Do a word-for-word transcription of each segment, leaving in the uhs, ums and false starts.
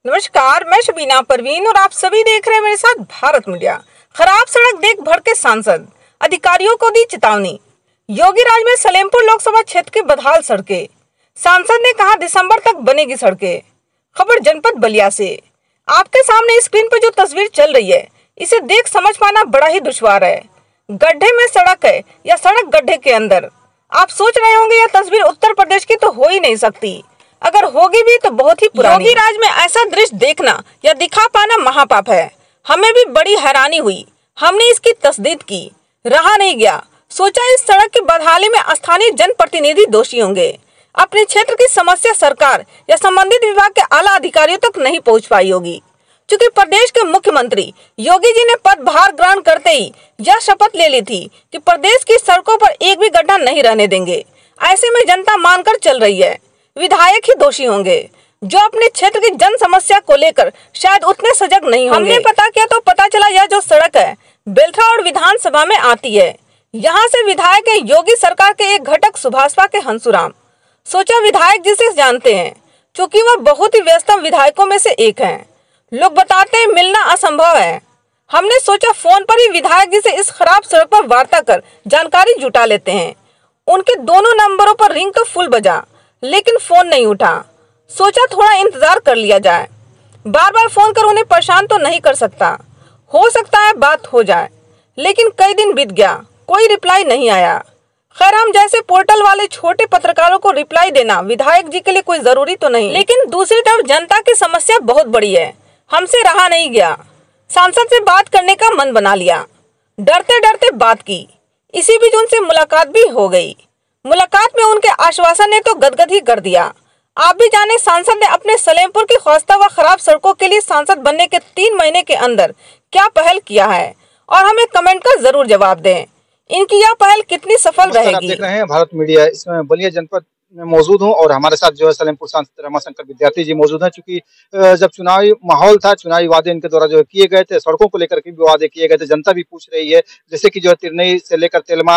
नमस्कार, मैं शबीना परवीन और आप सभी देख रहे हैं मेरे साथ भारत मीडिया। खराब सड़क देख भड़के सांसद, अधिकारियों को दी चेतावनी। योगी राज में सलेमपुर लोकसभा क्षेत्र की बदहाल सड़कें, सांसद ने कहा दिसंबर तक बनेगी सड़कें। खबर जनपद बलिया से। आपके सामने स्क्रीन पर जो तस्वीर चल रही है, इसे देख समझ पाना बड़ा ही दुश्वार है। गड्ढे में सड़क है या सड़क गड्ढे के अंदर। आप सोच रहे होंगे यह तस्वीर उत्तर प्रदेश की तो हो ही नहीं सकती, अगर होगी भी तो बहुत ही पुरानी। योगी राज में ऐसा दृश्य देखना या दिखा पाना महापाप है। हमें भी बड़ी हैरानी हुई, हमने इसकी तस्दीक की, रहा नहीं गया। सोचा इस सड़क की बदहाली में स्थानीय जनप्रतिनिधि दोषी होंगे। अपने क्षेत्र की समस्या सरकार या संबंधित विभाग के आला अधिकारियों तक नहीं पहुंच पाई होगी, क्योंकि प्रदेश के मुख्यमंत्री योगी जी ने पदभार ग्रहण करते ही यह शपथ ले ली थी कि प्रदेश की सड़कों पर एक भी गड्ढा नहीं रहने देंगे। ऐसे में जनता मानकर चल रही है, विधायक ही दोषी होंगे जो अपने क्षेत्र की जन समस्या को लेकर शायद उतने सजग नहीं होंगे। हमने पता किया तो पता चला यह जो सड़क है बेलथरा और विधानसभा में आती है। यहाँ से विधायक है योगी सरकार के एक घटक सुभाषपा के हंसुराम। सोचा विधायक जिसे जानते हैं, क्योंकि वह बहुत ही व्यस्तम विधायकों में से एक हैं। लोग बताते हैं मिलना असंभव है। हमने सोचा फोन पर ही विधायक जी से इस खराब सड़क पर वार्ता कर जानकारी जुटा लेते हैं। उनके दोनों नंबरों पर रिंग तो फुल बजा, लेकिन फोन नहीं उठा। सोचा थोड़ा इंतजार कर लिया जाए, बार बार फोन कर उन्हें परेशान तो नहीं कर सकता, हो सकता है बात हो जाए। लेकिन कई दिन बीत गया, कोई रिप्लाई नहीं आया। खैर, हम जैसे पोर्टल वाले छोटे पत्रकारों को रिप्लाई देना विधायक जी के लिए कोई जरूरी तो नहीं, लेकिन दूसरी तरफ जनता की समस्या बहुत बड़ी है। हमसे रहा नहीं गया, सांसद से बात करने का मन बना लिया। डरते डरते बात की, इसी बीच उनसे मुलाकात भी हो गई। मुलाकात में उनके आश्वासन ने तो गदगद ही कर दिया। आप भी जाने सांसद ने अपने सलेमपुर की खस्ता व खराब सड़कों के लिए सांसद बनने के तीन महीने के अंदर क्या पहल किया है, और हमें कमेंट कर जरूर जवाब दें। इनकी यह पहल कितनी सफल रहेगी। आप देख रहे हैं भारत मीडिया, इसमें बलिया जनपद में मौजूद हूं और हमारे साथ जो है सलेमपुर सांसद रमाशंकर विद्यार्थी जी मौजूद हैं। चूंकि जब चुनावी माहौल था, चुनावी वादे इनके द्वारा जो किए गए थे, सड़कों को लेकर के भी वादे किए गए थे। जनता भी पूछ रही है, जैसे कि जो है तिरनई से लेकर तेलमा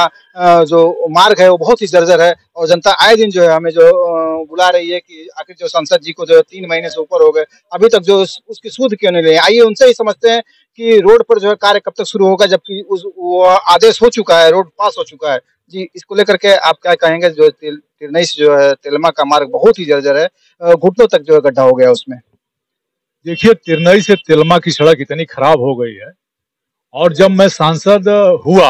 जो मार्ग है वो बहुत ही जर्जर है, और जनता आए दिन जो है हमें जो बुला रही है कि आखिर जो सांसद जी को जो है तीन महीने से ऊपर हो गए, अभी तक जो उसकी सूद क्यों नहीं ले। आइए उनसे ही समझते हैं कि रोड पर जो है कार्य कब तक शुरू होगा, जबकि उस वो आदेश हो चुका है, रोड पास हो चुका है। जी, इसको लेकर के आप क्या कहेंगे? जो तिरनई से जो है तेलमा का मार्ग बहुत ही जर्जर है, घुटनों तक जो है गड्ढा हो गया उसमें। देखिए, तिरनई से तेलमा की सड़क इतनी खराब हो गई है, और जब मैं सांसद हुआ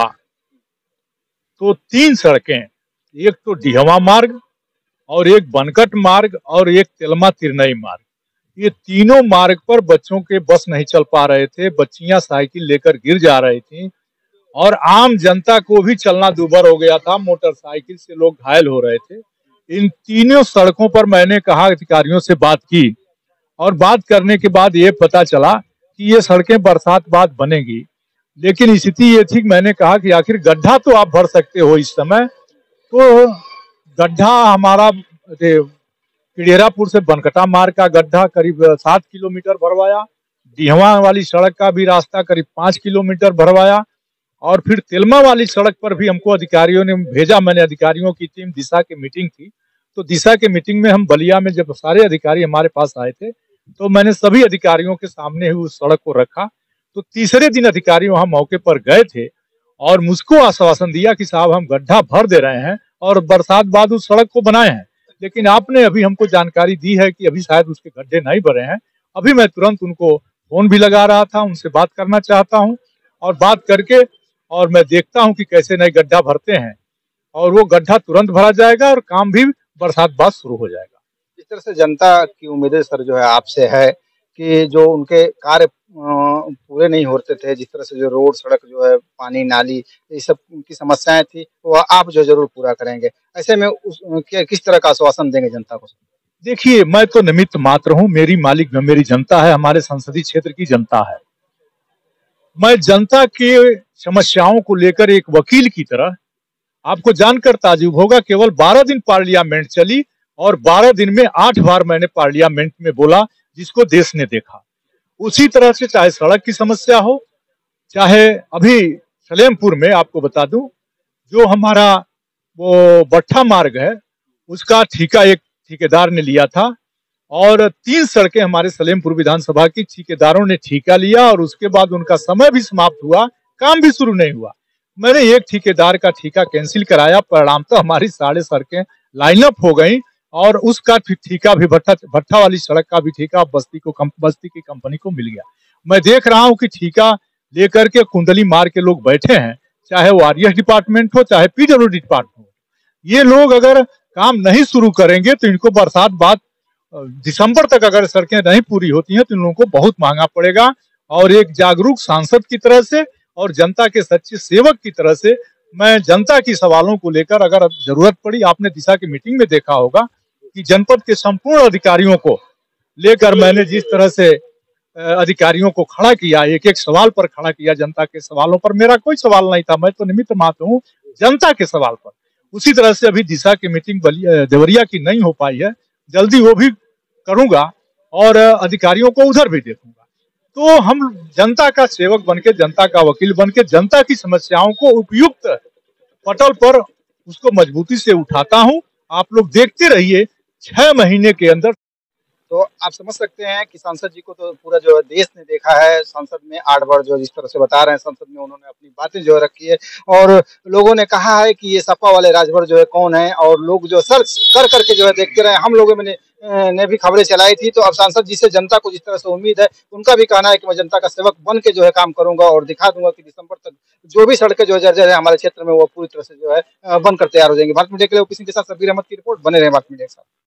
तो तीन सड़कें, एक तो डिहवा मार्ग और एक बनकट मार्ग और एक तेलमा तिरनई मार्ग, ये तीनों मार्ग पर बच्चों के बस नहीं चल पा रहे थे। बच्चियां साइकिल लेकर गिर जा रही थी और आम जनता को भी चलना दूभर हो गया था। मोटरसाइकिल से लोग घायल हो रहे थे। इन तीनों सड़कों पर मैंने कहा, अधिकारियों से बात की, और बात करने के बाद ये पता चला कि ये सड़कें बरसात बाद बनेगी। लेकिन स्थिति ये थी कि मैंने कहा कि आखिर गड्ढा तो आप भर सकते हो इस समय, तो गड्ढा हमारा पिड़ेरापुर से बनकटा मार्ग का गड्ढा करीब सात किलोमीटर भरवाया, डिहवा वाली सड़क का भी रास्ता करीब पांच किलोमीटर भरवाया, और फिर तेलमा वाली सड़क पर भी हमको अधिकारियों ने भेजा। मैंने अधिकारियों की टीम, दिशा की मीटिंग थी, तो दिशा के मीटिंग में हम बलिया में जब सारे अधिकारी हमारे पास आए थे, तो मैंने सभी अधिकारियों के सामने ही उस सड़क को रखा। तो तीसरे दिन अधिकारी वहां मौके पर गए थे और मुझको आश्वासन दिया कि साहब हम गड्ढा भर दे रहे हैं और बरसात बाद उस सड़क को बनाए हैं। लेकिन आपने अभी हमको जानकारी दी है कि अभी शायद उसके गड्ढे नहीं भरे हैं। अभी मैं तुरंत उनको फोन भी लगा रहा था, उनसे बात करना चाहता हूँ, और बात करके और मैं देखता हूँ कि कैसे नए गड्ढा भरते हैं, और वो गड्ढा तुरंत भरा जाएगा और काम भी बरसात बाद शुरू हो जाएगा। इस तरह से जनता की उम्मीदें सर जो है आपसे है कि जो उनके कार्य पूरे नहीं होते थे, जिस तरह से जो रोड सड़क जो है पानी नाली ये सब की समस्याएं थी, वो आप जो जरूर पूरा करेंगे। ऐसे में उस किस तरह का आश्वासन देंगे जनता को? देखिए, मैं तो निमित्त मात्र हूँ, मेरी मालिक मेरी जनता है, हमारे संसदीय क्षेत्र की जनता है। मैं जनता के समस्याओं को लेकर एक वकील की तरह, आपको जानकर ताज्जुब होगा, केवल बारह दिन पार्लियामेंट चली और बारह दिन में आठ बार मैंने पार्लियामेंट में बोला, जिसको देश ने देखा। उसी तरह से चाहे सड़क की समस्या हो, चाहे अभी सलेमपुर में आपको बता दूं, जो हमारा वो बट्ठा मार्ग है उसका ठेका एक ठेकेदार ने लिया था, और तीन सड़कें हमारे सलेमपुर विधानसभा की ठेकेदारों ने ठेका लिया और उसके बाद उनका समय भी समाप्त हुआ, काम भी शुरू नहीं हुआ। मैंने एक ठेकेदार का ठेका कैंसिल कराया, परिणामतः हमारी साढ़े सड़कें लाइनअप हो गई और उसका ठेका भी भट्टा भट्टा वाली सड़क का भी ठेका बस्ती को बस्ती की कंपनी को मिल गया। मैं देख रहा हूं कि ठेका लेकर के कुंडली मार के लोग बैठे हैं, चाहे वो आर ई एस डिपार्टमेंट हो चाहे पी डब्ल्यू डी डिपार्टमेंट हो। ये लोग अगर काम नहीं शुरू करेंगे तो इनको बरसात बाद दिसंबर तक अगर सड़कें नहीं पूरी होती हैं तो इन लोगों को बहुत महंगा पड़ेगा। और एक जागरूक सांसद की तरह से और जनता के सच्चे सेवक की तरह से मैं जनता की सवालों को लेकर, अगर जरूरत पड़ी, आपने दिशा की मीटिंग में देखा होगा कि जनपद के संपूर्ण अधिकारियों को लेकर मैंने जिस तरह से अधिकारियों को खड़ा किया, एक एक सवाल पर खड़ा किया, जनता के सवालों पर मेरा कोई सवाल नहीं था, मैं तो निमित्त मात्र हूँ जनता के सवाल पर। उसी तरह से अभी दिशा की मीटिंग देवरिया की नहीं हो पाई है, जल्दी वो भी करूंगा और अधिकारियों को उधर भी देखूंगा। तो हम जनता का सेवक बनके, जनता का वकील बनके, जनता की समस्याओं को उपयुक्त पटल पर उसको मजबूती से उठाता हूं। आप लोग देखते रहिए, छह महीने के अंदर। तो आप समझ सकते हैं कि सांसद जी को तो पूरा जो है देश ने देखा है। संसद में आठ बार जो जिस तरह से बता रहे हैं, संसद में उन्होंने अपनी बातें जो है रखी है और लोगों ने कहा है कि ये सपा वाले राजभर जो है कौन है, और लोग जो सर्च कर करके जो है देखते रहे। हम लोगों ने ने भी खबरें चलाई थी। तो अब सांसद जी से जनता को जिस तरह से उम्मीद है, उनका भी कहना है कि मैं जनता का सेवक बन के जो है काम करूंगा और दिखा दूंगा कि दिसंबर तक जो भी सड़कें जो है जर्जर है हमारे क्षेत्र में, वो पूरी तरह से जो है बनकर तैयार हो जाएंगी। भारत मीडिया के लिए ओपी सिंह के साथ शब्बीर अहमद की रिपोर्ट। बने रहे भारत मीडिया के साथ।